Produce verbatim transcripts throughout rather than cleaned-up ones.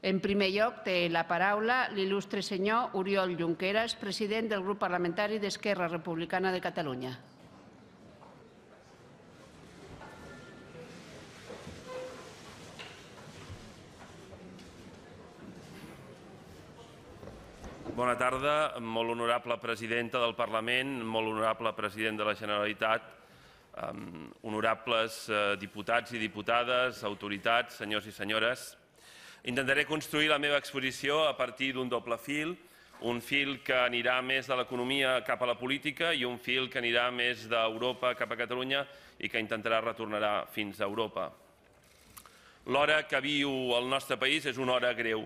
En primer lloc, té la paraula l'il·lustre senyor Oriol Junqueras, president del grup parlamentari d'Esquerra Republicana de Catalunya. Bona tarda, molt honorable presidenta del Parlament, molt honorable president de la Generalitat, honorables diputats i diputades, autoritats, senyors i senyores. Intentaré construir la meva exposició a partir d'un doble fil, un fil que anirà més de l'economia cap a la política i un fil que anirà més d'Europa cap a Catalunya i que intentarà retornar fins a Europa. L'hora que viu el nostre país és una hora greu.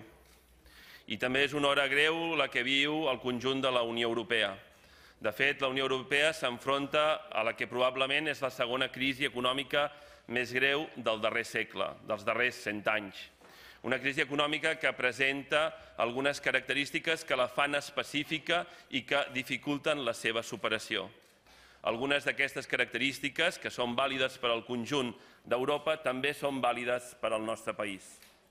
I també és una hora greu la que viu el conjunt de la Unió Europea. De fet, la Unió Europea s'enfronta a la que probablement és la segona crisi econòmica més greu del darrer segle, dels darrers cent anys. Una crisi econòmica que presenta algunes característiques que la fan específica i que dificulten la seva superació. Algunes d'aquestes característiques, que són vàlides per al conjunt d'Europa, també són vàlides per al nostre país.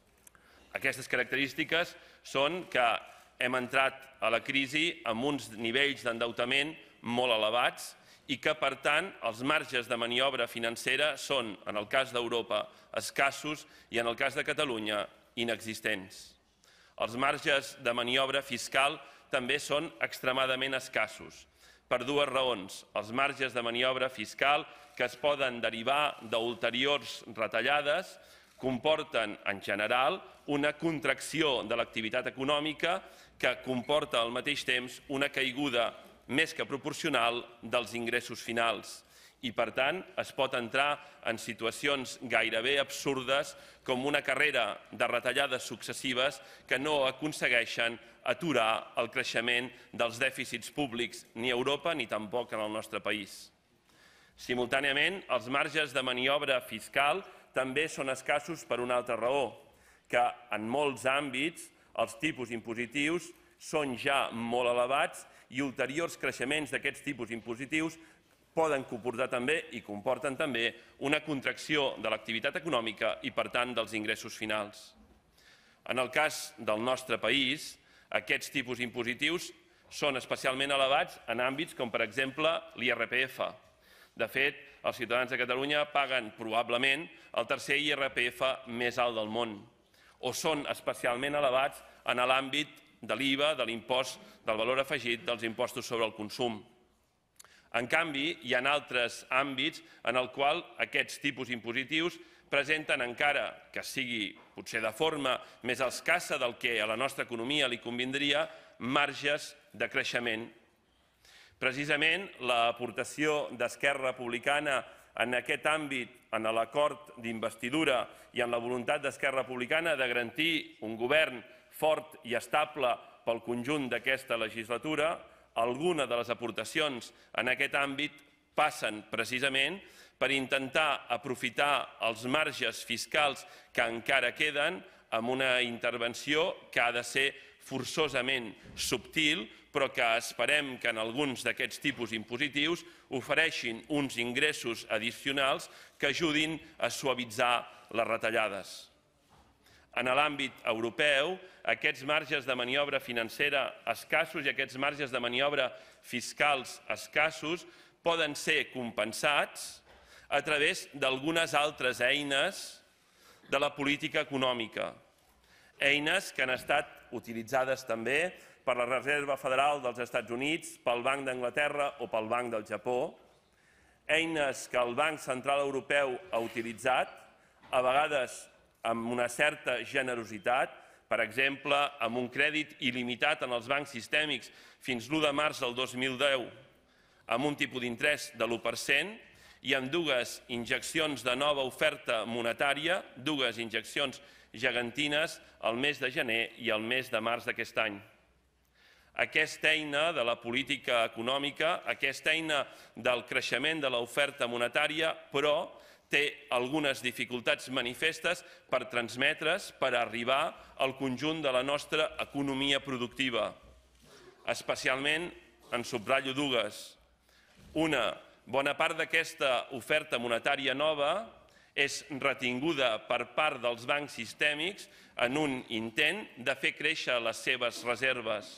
Aquestes característiques són que hem entrat a la crisi amb uns nivells d'endeutament molt elevats i que, per tant, els marges de maniobra financera són, en el cas d'Europa, escassos i, en el cas de Catalunya, inexistents. Els marges de maniobra fiscal també són extremadament escassos, per dues raons. Els marges de maniobra fiscal que es poden derivar d'ulteriors retallades comporten, en general, una contracció de l'activitat econòmica que comporta al mateix temps una caiguda més que proporcional dels ingressos finals. I, per tant, es pot entrar en situacions gairebé absurdes com una carrera de retallades successives que no aconsegueixen aturar el creixement dels dèficits públics ni a Europa ni tampoc en el nostre país. Simultàniament, els marges de maniobra fiscal també són escassos per una altra raó, que en molts àmbits els tipus impositius són ja molt elevats i ulteriors creixements d'aquests tipus impositius poden comportar també i comporten també una contracció de l'activitat econòmica i, per tant, dels ingressos finals. En el cas del nostre país, aquests tipus impositius són especialment elevats en àmbits com, per exemple, l'I R P F. De fet, els ciutadans de Catalunya paguen probablement el tercer I R P F més alt del món, o són especialment elevats en l'àmbit de l'I V A, de l'impost del valor afegit, dels impostos sobre el consum. En canvi, hi ha altres àmbits en els quals aquests tipus impositius presenten, encara que sigui potser de forma més escassa del que a la nostra economia li convindria, marges de creixement. Precisament, l'aportació d'Esquerra Republicana en aquest àmbit, en l'acord d'investidura i en la voluntat d'Esquerra Republicana de garantir un govern fort i estable pel conjunt d'aquesta legislatura, alguna de les aportacions en aquest àmbit passen precisament per intentar aprofitar els marges fiscals que encara queden amb una intervenció que ha de ser forçosament subtil, però que esperem que en alguns d'aquests tipus impositius ofereixin uns ingressos addicionals que ajudin a suavitzar les retallades. En l'àmbit europeu, aquests marges de maniobra financera escassos i aquests marges de maniobra fiscals escassos poden ser compensats a través d'algunes altres eines de la política econòmica. Eines que han estat utilitzades també per la Reserva Federal dels Estats Units, pel Banc d'Anglaterra o pel Banc del Japó, eines que el Banc Central Europeu ha utilitzat, a vegades amb una certa generositat, per exemple, amb un crèdit il·limitat en els bancs sistèmics fins l'u de març del dos mil deu, amb un tipus d'interès de l'u per cent i amb dues injeccions de nova oferta monetària, dues injeccions gegantines el mes de gener i el mes de març d'aquest any. Aquesta eina de la política econòmica, aquesta eina del creixement de l'oferta monetària, però, té algunes dificultats manifestes per transmetre's, per arribar al conjunt de la nostra economia productiva. Especialment en subratllo dues. Una, bona part d'aquesta oferta monetària nova és retinguda per part dels bancs sistèmics en un intent de fer créixer les seves reserves.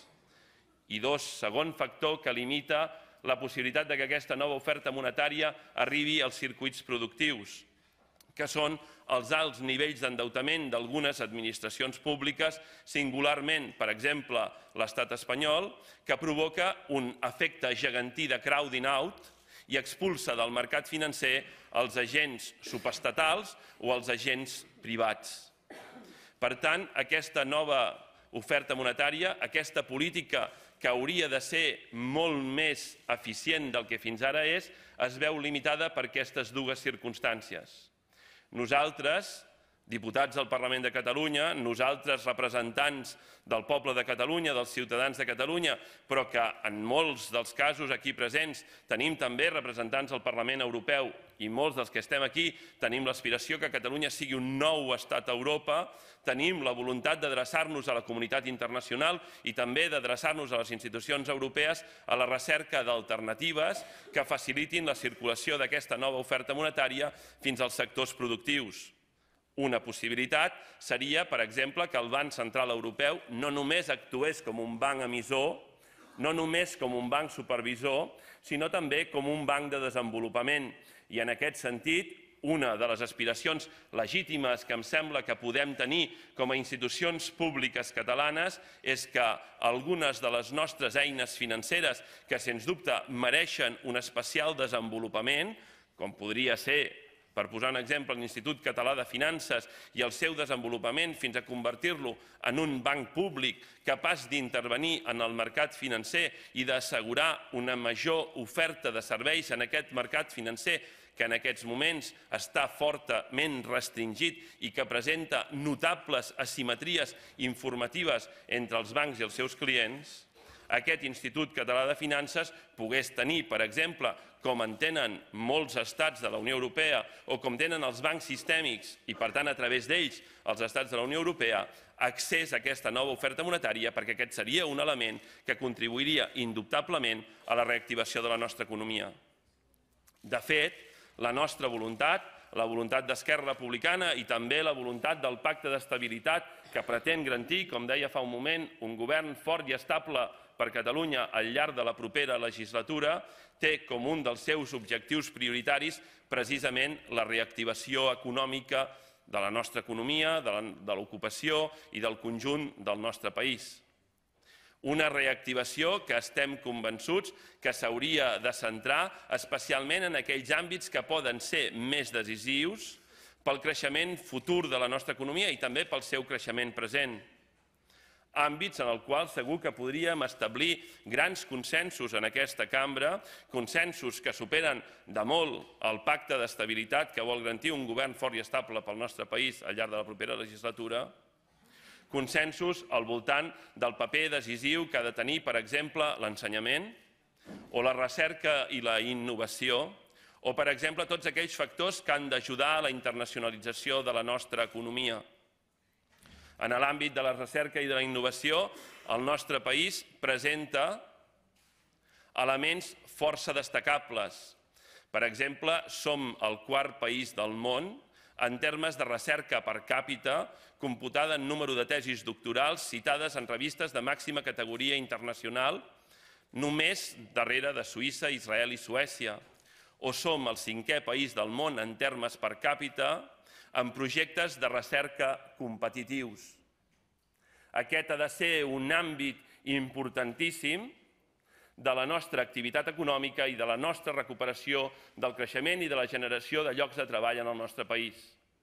I dos, segon factor que limita la possibilitat de que aquesta nova oferta monetària arribi als circuits productius, que són els alts nivells d'endeutament d'algunes administracions públiques, singularment, per exemple, l'estat espanyol, que provoca un efecte gegantí de crowding out i expulsa del mercat financer els agents subestatals o els agents privats. Per tant, aquesta nova oferta monetària, aquesta política que hauria de ser molt més eficient del que fins ara és, es veu limitada per aquestes dues circumstàncies. Nosaltres, diputats del Parlament de Catalunya, nosaltres representants del poble de Catalunya, dels ciutadans de Catalunya, però que en molts dels casos aquí presents tenim també representants del Parlament Europeu i molts dels que estem aquí tenim l'aspiració que Catalunya sigui un nou estat a Europa, tenim la voluntat d'adreçar-nos a la comunitat internacional i també d'adreçar-nos a les institucions europees a la recerca d'alternatives que facilitin la circulació d'aquesta nova oferta monetària fins als sectors productius. Una possibilitat seria, per exemple, que el Banc Central Europeu no només actués com un banc emissor, no només com un banc supervisor, sinó també com un banc de desenvolupament. I en aquest sentit, una de les aspiracions legítimes que em sembla que podem tenir com a institucions públiques catalanes és que algunes de les nostres eines financeres, que sens dubte mereixen un especial desenvolupament, com podria ser, per posar un exemple, l'Institut Català de Finances i el seu desenvolupament fins a convertir-lo en un banc públic capaç d'intervenir en el mercat financer i d'assegurar una major oferta de serveis en aquest mercat financer que en aquests moments està fortament restringit i que presenta notables asimetries informatives entre els bancs i els seus clients, aquest Institut Català de Finances pogués tenir, per exemple, com en tenen molts estats de la Unió Europea o com tenen els bancs sistèmics i, per tant, a través d'ells, els estats de la Unió Europea, accés a aquesta nova oferta monetària perquè aquest seria un element que contribuiria indubtablement a la reactivació de la nostra economia. De fet, la nostra voluntat, la voluntat d'Esquerra Republicana i també la voluntat del Pacte d'Estabilitat que pretén garantir, com deia fa un moment, un govern fort i estable per Catalunya al llarg de la propera legislatura, té com un dels seus objectius prioritaris precisament la reactivació econòmica de la nostra economia, de l'ocupació i del conjunt del nostre país. Una reactivació que estem convençuts que s'hauria de centrar especialment en aquells àmbits que poden ser més decisius pel creixement futur de la nostra economia i també pel seu creixement present. Àmbits en els quals segur que podríem establir grans consensos en aquesta cambra, consensos que superen de molt el pacte d'estabilitat que vol garantir un govern fort i estable pel nostre país al llarg de la propera legislatura, consensos al voltant del paper decisiu que ha de tenir, per exemple, l'ensenyament o la recerca i la innovació, o, per exemple, tots aquells factors que han d'ajudar a la internacionalització de la nostra economia. En l'àmbit de la recerca i de la innovació, el nostre país presenta elements força destacables. Per exemple, som el quart país del món en termes de recerca per càpita computada en número de tesis doctorals citades en revistes de màxima categoria internacional, només darrere de Suïssa, Israel i Suècia. O som el cinquè país del món en termes per càpita en projectes de recerca competitius. Aquest ha de ser un àmbit importantíssim de la nostra activitat econòmica i de la nostra recuperació del creixement i de la generació de llocs de treball en el nostre país.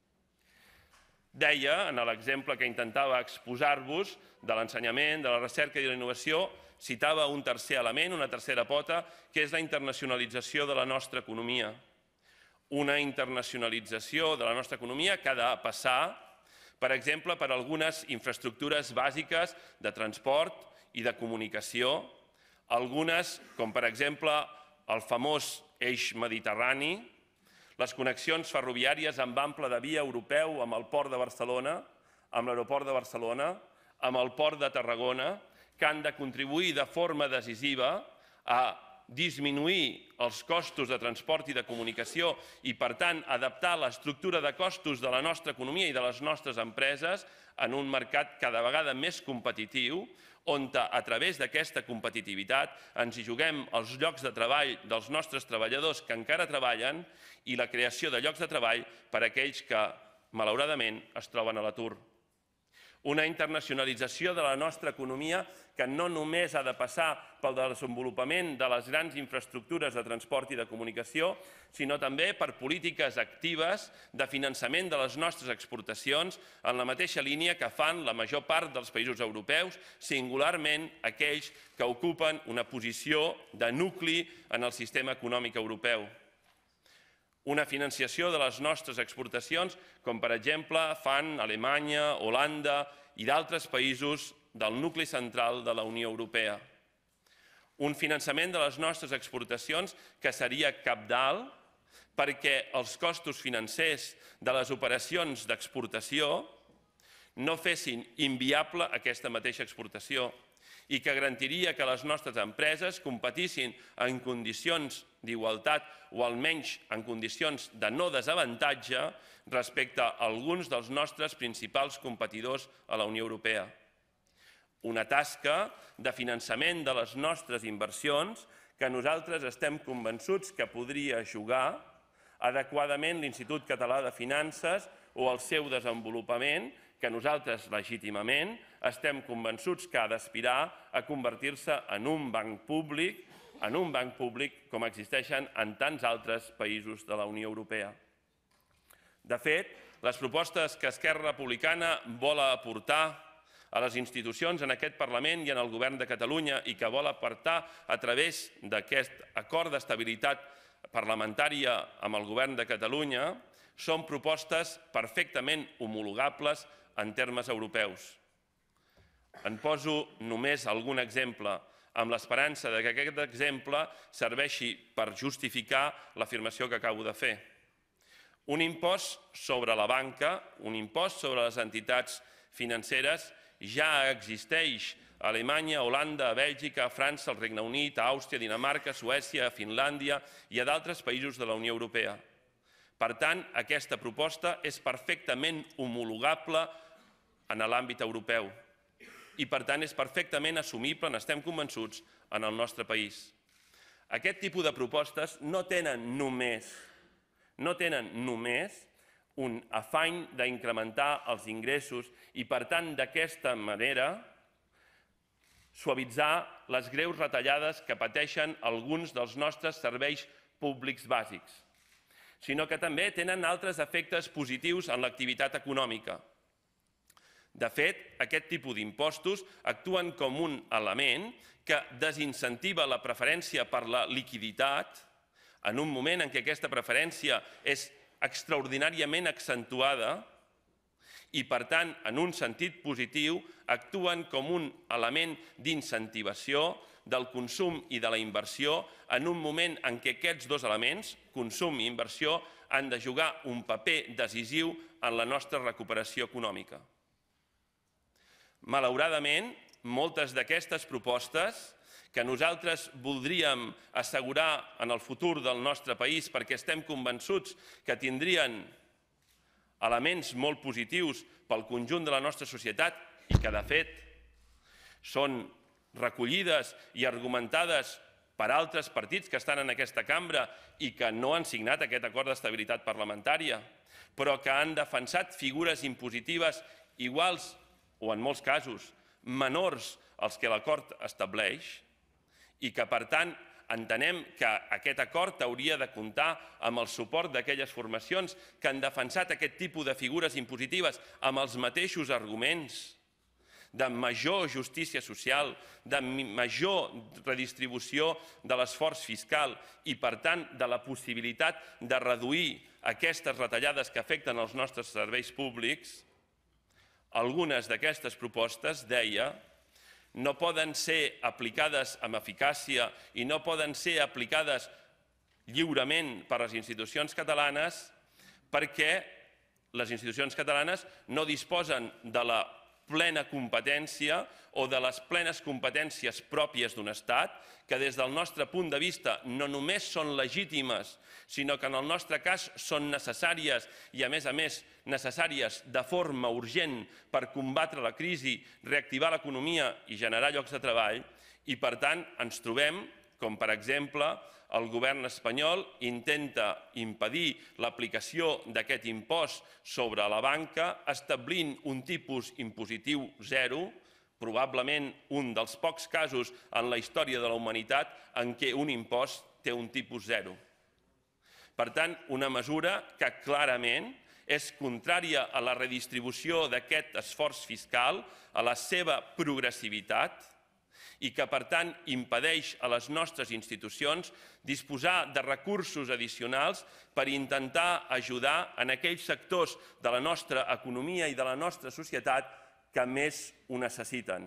Deia, en l'exemple que intentava exposar-vos de l'ensenyament, de la recerca i de la innovació, citava un tercer element, una tercera pota, que és la internacionalització de la nostra economia. Una internacionalització de la nostra economia que ha de passar, per exemple, per algunes infraestructures bàsiques de transport i de comunicació, algunes, com per exemple el famós eix mediterrani, les connexions ferroviàries amb ample de via europeu amb el port de Barcelona, amb l'aeroport de Barcelona, amb el port de Tarragona, que han de contribuir de forma decisiva a disminuir els costos de transport i de comunicació i, per tant, adaptar l'estructura de costos de la nostra economia i de les nostres empreses en un mercat cada vegada més competitiu, on a través d'aquesta competitivitat ens hi juguem els llocs de treball dels nostres treballadors que encara treballen i la creació de llocs de treball per a aquells que, malauradament, es troben a l'atur. Una internacionalització de la nostra economia que no només ha de passar pel desenvolupament de les grans infraestructures de transport i de comunicació, sinó també per polítiques actives de finançament de les nostres exportacions en la mateixa línia que fan la major part dels països europeus, singularment aquells que ocupen una posició de nucli en el sistema econòmic europeu. Una financiació de les nostres exportacions, com per exemple fan Alemanya, Holanda i d'altres països del nucli central de la Unió Europea. Un finançament de les nostres exportacions que seria cabdal perquè els costos financers de les operacions d'exportació no fessin inviable aquesta mateixa exportació i que garantiria que les nostres empreses competissin en condicions d'igualtat o almenys en condicions de no desavantatge respecte a alguns dels nostres principals competidors a la Unió Europea. Una tasca de finançament de les nostres inversions que nosaltres estem convençuts que podria jugar adequadament l'Institut Català de Finances o el seu desenvolupament, que nosaltres legítimament estem convençuts que ha d'aspirar a convertir-se en un banc públic, en un banc públic com existeixen en tants altres països de la Unió Europea. De fet, les propostes que Esquerra Republicana vol aportar a les institucions, en aquest Parlament i en el Govern de Catalunya i que vol aportar a través d'aquest acord d'estabilitat parlamentària amb el Govern de Catalunya són propostes perfectament homologables en termes europeus. En poso només algun exemple, amb l'esperança que aquest exemple serveixi per justificar l'afirmació que acabo de fer. Un impost sobre la banca, un impost sobre les entitats financeres, ja existeix a Alemanya, a Holanda, a Bèlgica, a França, al Regne Unit, a Àustria, a Dinamarca, a Suècia, a Finlàndia i a d'altres països de la Unió Europea. Per tant, aquesta proposta és perfectament homologable en l'àmbit europeu i, per tant, és perfectament assumible, n'estem convençuts, en el nostre país. Aquest tipus de propostes no tenen només, no tenen només un afany d'incrementar els ingressos i, per tant, d'aquesta manera, suavitzar les greus retallades que pateixen alguns dels nostres serveis públics bàsics, sinó que també tenen altres efectes positius en l'activitat econòmica. De fet, aquest tipus d'impostos actuen com un element que desincentiva la preferència per la liquiditat en un moment en què aquesta preferència és extraordinàriament accentuada i, per tant, en un sentit positiu, actuen com un element d'incentivació del consum i de la inversió en un moment en què aquests dos elements, consum i inversió, han de jugar un paper decisiu en la nostra recuperació econòmica. Malauradament, moltes d'aquestes propostes que nosaltres voldríem assegurar en el futur del nostre país perquè estem convençuts que tindrien elements molt positius pel conjunt de la nostra societat i que, de fet, són recollides i argumentades per altres partits que estan en aquesta cambra i que no han signat aquest acord d'estabilitat parlamentària, però que han defensat figures impositives iguals o, en molts casos, menors als que l'acord estableix i que, per tant, entenem que aquest acord hauria de comptar amb el suport d'aquelles formacions que han defensat aquest tipus de figures impositives amb els mateixos arguments de major justícia social, de major redistribució de l'esforç fiscal i, per tant, de la possibilitat de reduir aquestes retallades que afecten els nostres serveis públics. Algunes d'aquestes propostes, deia, no poden ser aplicades amb eficàcia i no poden ser aplicades lliurement per les institucions catalanes perquè les institucions catalanes no disposen de la plena competència o de les plenes competències pròpies d'un Estat, que des del nostre punt de vista no només són legítimes, sinó que en el nostre cas són necessàries i, a més a més, necessàries de forma urgent per combatre la crisi, reactivar l'economia i generar llocs de treball, i per tant ens trobem, com per exemple, el govern espanyol intenta impedir l'aplicació d'aquest impost sobre la banca establint un tipus impositiu zero, probablement un dels pocs casos en la història de la humanitat en què un impost té un tipus zero. Per tant, una mesura que clarament és contrària a la redistribució d'aquest esforç fiscal, a la seva progressivitat, i que, per tant, impedeix a les nostres institucions disposar de recursos addicionals per intentar ajudar en aquells sectors de la nostra economia i de la nostra societat que més ho necessiten.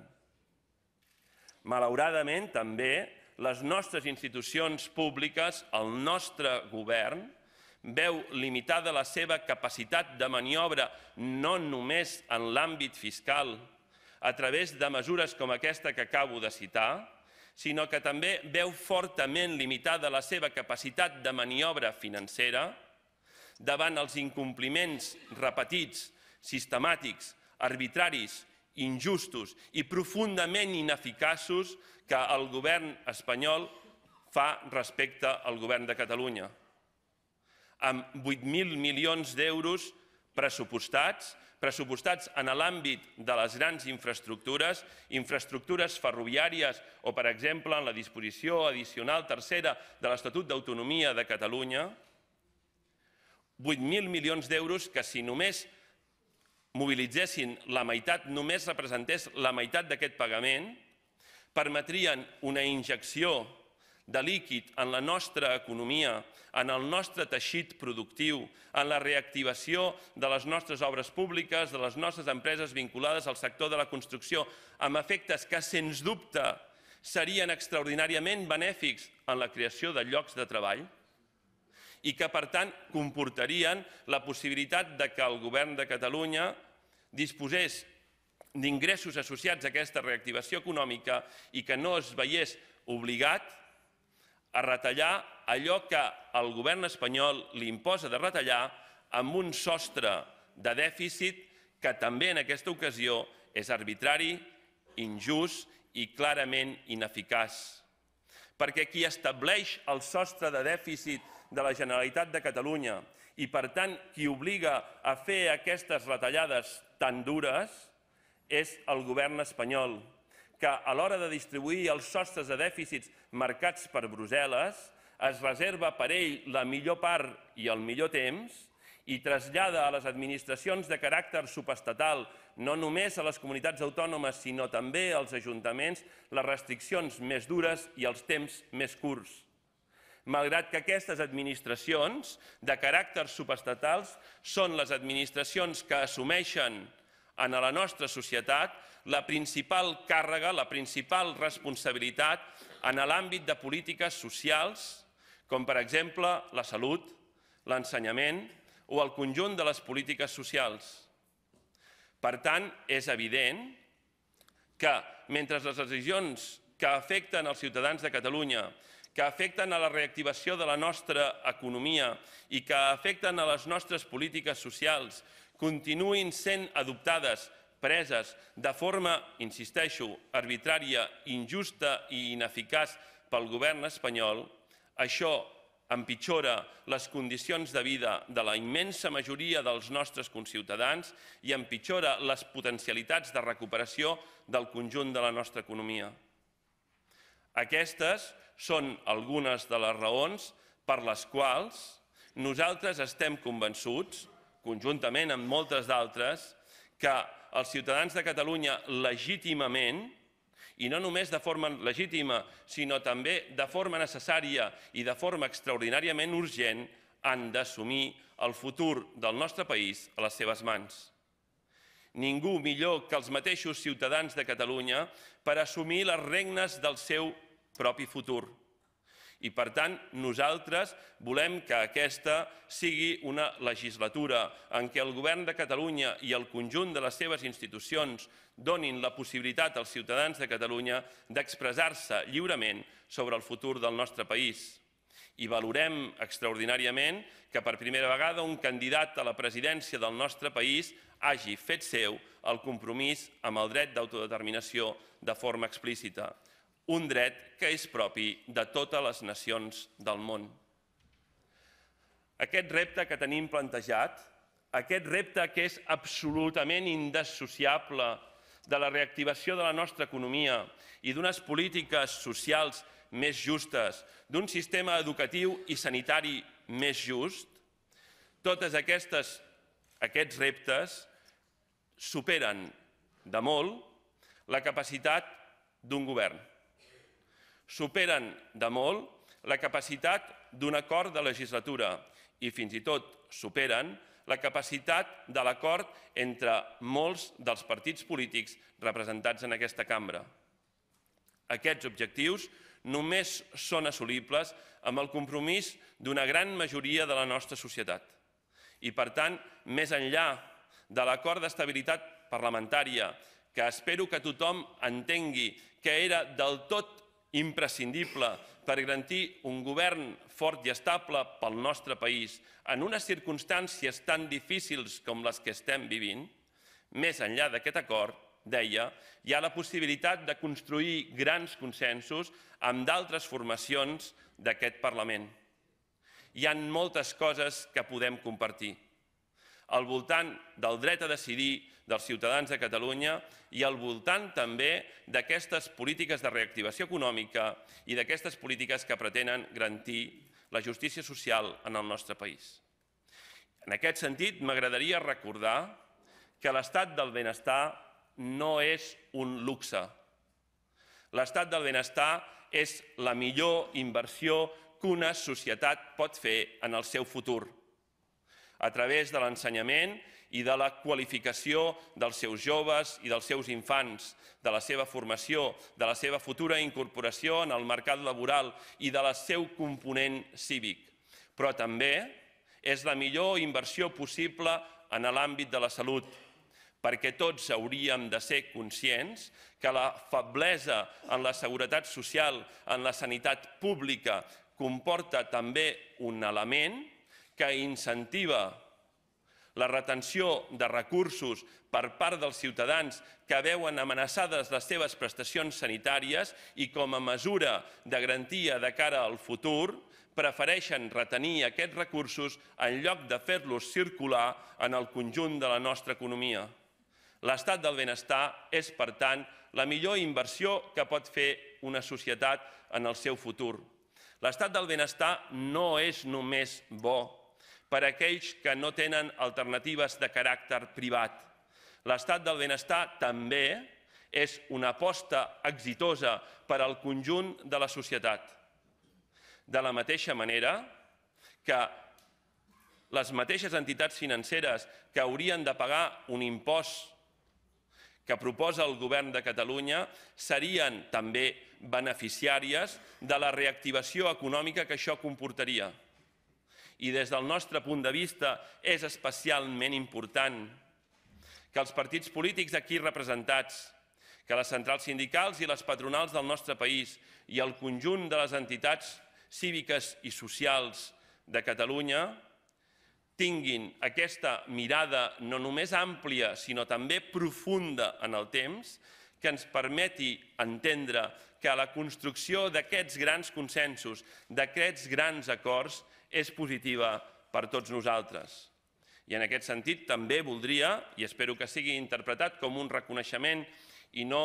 Malauradament, també, les nostres institucions públiques, el nostre govern, veu limitada la seva capacitat de maniobra no només en l'àmbit fiscal, a través de mesures com aquesta que acabo de citar, sinó que també veu fortament limitada la seva capacitat de maniobra financera davant els incompliments repetits, sistemàtics, arbitraris, injustos i profundament ineficaços que el govern espanyol fa respecte al govern de Catalunya. Amb vuit mil milions d'euros pressupostats, pressupostats en l'àmbit de les grans infraestructures, infraestructures ferroviàries o, per exemple, en la disposició addicional tercera de l'Estatut d'Autonomia de Catalunya, vuit mil milions d'euros que, si només mobilitzessin la meitat, només representés la meitat d'aquest pagament, permetrien una injecció de líquid en la nostra economia, en el nostre teixit productiu, en la reactivació de les nostres obres públiques, de les nostres empreses vinculades al sector de la construcció, amb efectes que, sens dubte, serien extraordinàriament benèfics en la creació de llocs de treball i que, per tant, comportarien la possibilitat de que el govern de Catalunya disposés d'ingressos associats a aquesta reactivació econòmica i que no es veiés obligat a retallar allò que el govern espanyol li imposa de retallar amb un sostre de dèficit que també en aquesta ocasió és arbitrari, injust i clarament ineficaç. Perquè qui estableix el sostre de dèficit de la Generalitat de Catalunya i, per tant, qui obliga a fer aquestes retallades tan dures és el govern espanyol, que a l'hora de distribuir els sostres de dèficits marcats per Brussel·les es reserva per ell la millor part i el millor temps i trasllada a les administracions de caràcter subestatal, no només a les comunitats autònomes, sinó també als ajuntaments, les restriccions més dures i els temps més curts. Malgrat que aquestes administracions de caràcter subestatals són les administracions que assumeixen en la nostra societat la principal càrrega, la principal responsabilitat en l'àmbit de polítiques socials, com per exemple la salut, l'ensenyament o el conjunt de les polítiques socials. Per tant, és evident que mentre les decisions que afecten els ciutadans de Catalunya, que afecten a la reactivació de la nostra economia i que afecten a les nostres polítiques socials continuïn sent adoptades, preses de forma, insisteixo, arbitrària, injusta i ineficaç pel govern espanyol, això empitjora les condicions de vida de la immensa majoria dels nostres conciutadans i empitjora les potencialitats de recuperació del conjunt de la nostra economia. Aquestes són algunes de les raons per les quals nosaltres estem convençuts, conjuntament amb moltes d'altres, que els ciutadans de Catalunya legítimament, i no només de forma legítima, sinó també de forma necessària i de forma extraordinàriament urgent, han d'assumir el futur del nostre país a les seves mans. Ningú millor que els mateixos ciutadans de Catalunya per assumir les regnes del seu propi futur. I, per tant, nosaltres volem que aquesta sigui una legislatura en què el Govern de Catalunya i el conjunt de les seves institucions donin la possibilitat als ciutadans de Catalunya d'expressar-se lliurement sobre el futur del nostre país. I valorem extraordinàriament que per primera vegada un candidat a la presidència del nostre país hagi fet seu el compromís amb el dret d'autodeterminació de forma explícita. Un dret que és propi de totes les nacions del món. Aquest repte que tenim plantejat, aquest repte que és absolutament indissociable de la reactivació de la nostra economia i d'unes polítiques socials més justes, d'un sistema educatiu i sanitari més just, totes aquestes, aquests reptes superen de molt la capacitat d'un govern. Superen de molt la capacitat d'un acord de legislatura i fins i tot superen la capacitat de l'acord entre molts dels partits polítics representats en aquesta cambra. Aquests objectius només són assolibles amb el compromís d'una gran majoria de la nostra societat. I, per tant, més enllà de l'acord d'estabilitat parlamentària, que espero que tothom entengui que era del tot imprescindible per garantir un govern fort i estable pel nostre país en unes circumstàncies tan difícils com les que estem vivint, més enllà d'aquest acord, deia, hi ha la possibilitat de construir grans consensos amb d'altres formacions d'aquest Parlament. Hi ha moltes coses que podem compartir al voltant del dret a decidir dels ciutadans de Catalunya i al voltant també d'aquestes polítiques de reactivació econòmica i d'aquestes polítiques que pretenen garantir la justícia social en el nostre país. En aquest sentit, m'agradaria recordar que l'estat del benestar no és un luxe. L'estat del benestar és la millor inversió que una societat pot fer en el seu futur, a través de l'ensenyament i de la qualificació dels seus joves i dels seus infants, de la seva formació, de la seva futura incorporació en el mercat laboral i del seu component cívic. Però també és la millor inversió possible en l'àmbit de la salut, perquè tots hauríem de ser conscients que la feblesa en la seguretat social, en la sanitat pública, comporta també un element que incentiva la retenció de recursos per part dels ciutadans que veuen amenaçades les seves prestacions sanitàries i com a mesura de garantia de cara al futur prefereixen retenir aquests recursos en lloc de fer-los circular en el conjunt de la nostra economia. L'estat del benestar és, per tant, la millor inversió que pot fer una societat en el seu futur. L'estat del benestar no és només bo per a aquells que no tenen alternatives de caràcter privat. L'estat del benestar també és una aposta exitosa per al conjunt de la societat. De la mateixa manera que les mateixes entitats financeres que haurien de pagar un impost que proposa el Govern de Catalunya serien també beneficiàries de la reactivació econòmica que això comportaria. I des del nostre punt de vista és especialment important que els partits polítics aquí representats, que les centrals sindicals i les patronals del nostre país i el conjunt de les entitats cíviques i socials de Catalunya tinguin aquesta mirada no només àmplia, sinó també profunda en el temps, que ens permeti entendre que la construcció d'aquests grans consensos, d'aquests grans acords, és positiva per tots nosaltres. I en aquest sentit també voldria, i espero que sigui interpretat com un reconeixement i no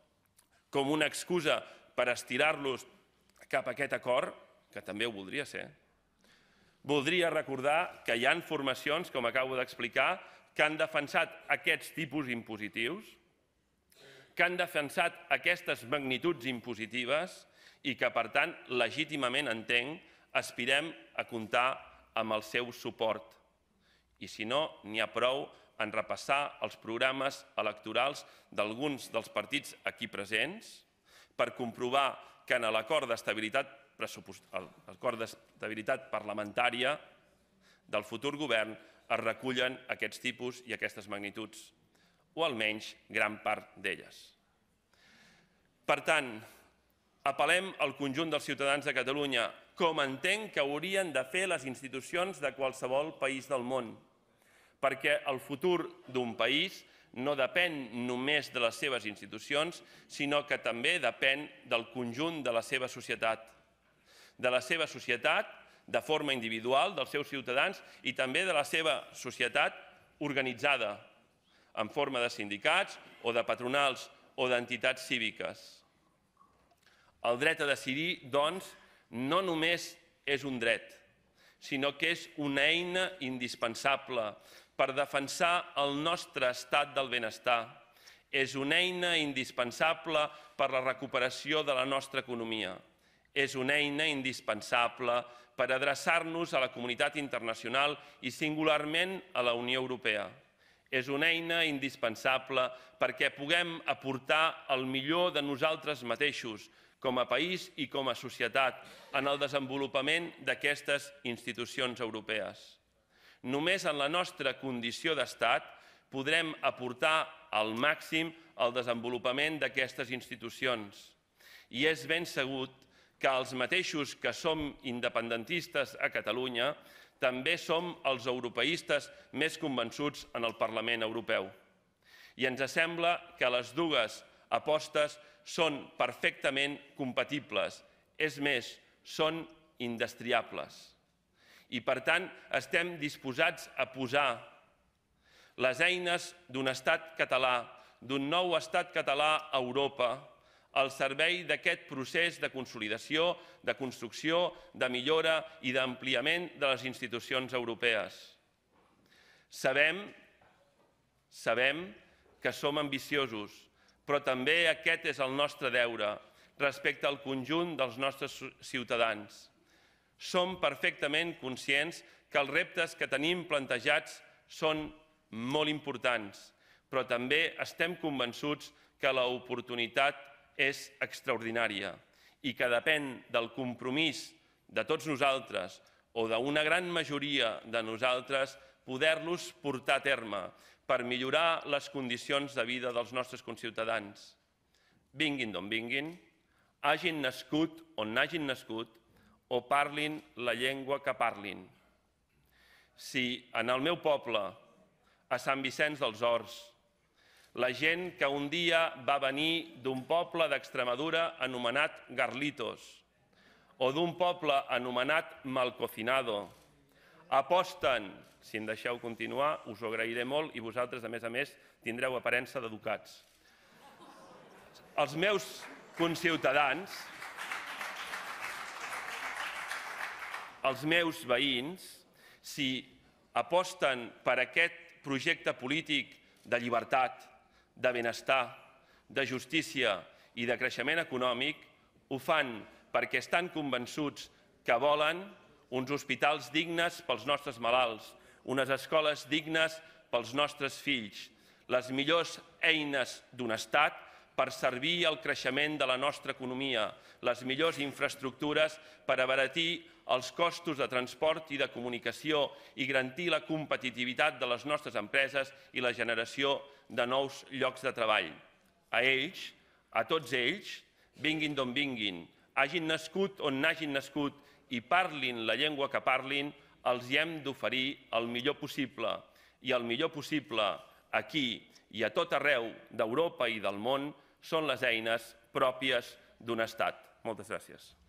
com una excusa per estirar-los cap a aquest acord, que també ho voldria ser, voldria recordar que hi ha formacions, com acabo d'explicar, que han defensat aquests tipus impositius, que han defensat aquestes magnituds impositives i que, per tant, legítimament entenc, aspirem a comptar amb el seu suport. I si no, n'hi ha prou en repassar els programes electorals d'alguns dels partits aquí presents per comprovar que en l'acord d'estabilitat l'acord d'estabilitat parlamentària del futur govern es recullen aquests tipus i aquestes magnituds, o almenys gran part d'elles. Per tant, apel·lem al conjunt dels ciutadans de Catalunya, com entenc que haurien de fer les institucions de qualsevol país del món, perquè el futur d'un país no depèn només de les seves institucions, sinó que també depèn del conjunt de la seva societat. De la seva societat, de forma individual, dels seus ciutadans, i també de la seva societat organitzada, en forma de sindicats o de patronals o d'entitats cíviques. El dret a decidir, doncs, no només és un dret, sinó que és una eina indispensable per defensar el nostre estat del benestar. És una eina indispensable per a la recuperació de la nostra economia. És una eina indispensable per adreçar-nos a la comunitat internacional i singularment a la Unió Europea. És una eina indispensable perquè puguem aportar el millor de nosaltres mateixos, com a país i com a societat, en el desenvolupament d'aquestes institucions europees. Només en la nostra condició d'estat podrem aportar al màxim el desenvolupament d'aquestes institucions. I és ben segut que els mateixos que som independentistes a Catalunya també som els europeistes més convençuts en el Parlament Europeu. I ens sembla que les dues apostes són perfectament compatibles, és més, són indestriables. I, per tant, estem disposats a posar les eines d'un estat català, d'un nou estat català a Europa, al servei d'aquest procés de consolidació, de construcció, de millora i d'ampliament de les institucions europees. Sabem, sabem que som ambiciosos, però també aquest és el nostre deure respecte al conjunt dels nostres ciutadans. Som perfectament conscients que els reptes que tenim plantejats són molt importants, però també estem convençuts que l'oportunitat és extraordinària i que depèn del compromís de tots nosaltres o d'una gran majoria de nosaltres poder-los portar a terme per millorar les condicions de vida dels nostres conciutadans. Vinguin d'on vinguin, hagin nascut on hagin nascut o parlin la llengua que parlin. Si en el meu poble, a Sant Vicenç dels Horts, la gent que un dia va venir d'un poble d'Extremadura anomenat Garlitos o d'un poble anomenat Malcocinado aposten, si em deixeu continuar, us ho agrairé molt i vosaltres, a més a més, tindreu aparença d'educats. Els meus conciutadans, els meus veïns, si aposten per aquest projecte polític de llibertat, de benestar, de justícia i de creixement econòmic, ho fan perquè estan convençuts que volen uns hospitals dignes pels nostres malalts, unes escoles dignes pels nostres fills, les millors eines d'un estat per servir al creixement de la nostra economia, les millors infraestructures per abaratir els costos de transport i de comunicació i garantir la competitivitat de les nostres empreses i la generació de nous llocs de treball. A ells, a tots ells, vinguin d'on vinguin, hagin nascut on hagin nascut i parlin la llengua que parlin, els hi hem d'oferir el millor possible. I el millor possible aquí i a tot arreu d'Europa i del món són les eines pròpies d'un estat. Moltes gràcies.